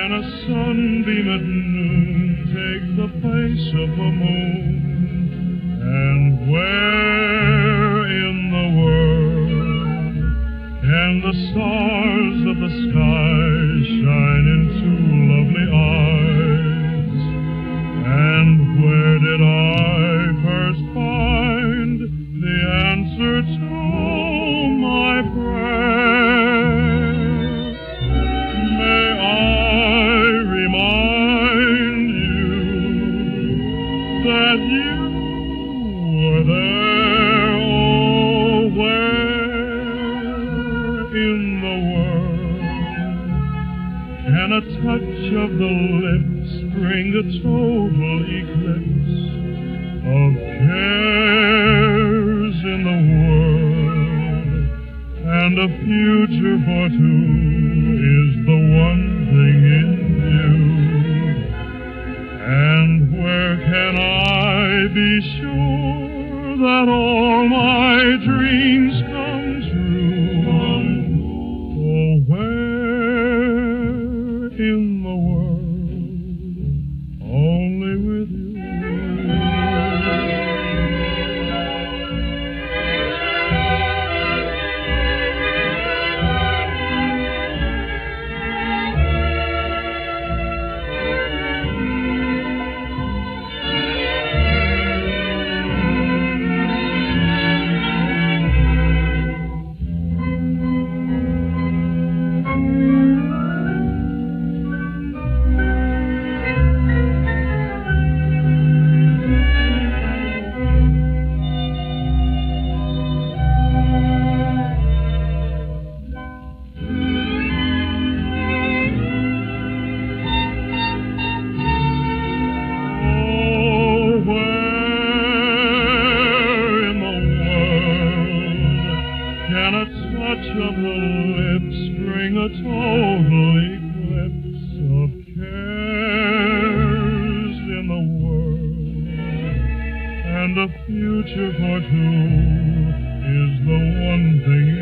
Can a sunbeam at noon take the place of the moon? And where in the world can the stars of the sky shine into lovely eyes? And where did I first find the answer to my prayer? May I remind you that you were there? Oh, where in the world can a touch of the lips bring a total eclipse of cares in the world? And a future for two is the one thing in view. And where can I be sure that all my dreams come true? Oh, where in the world, only with you. And a future for two is the one thing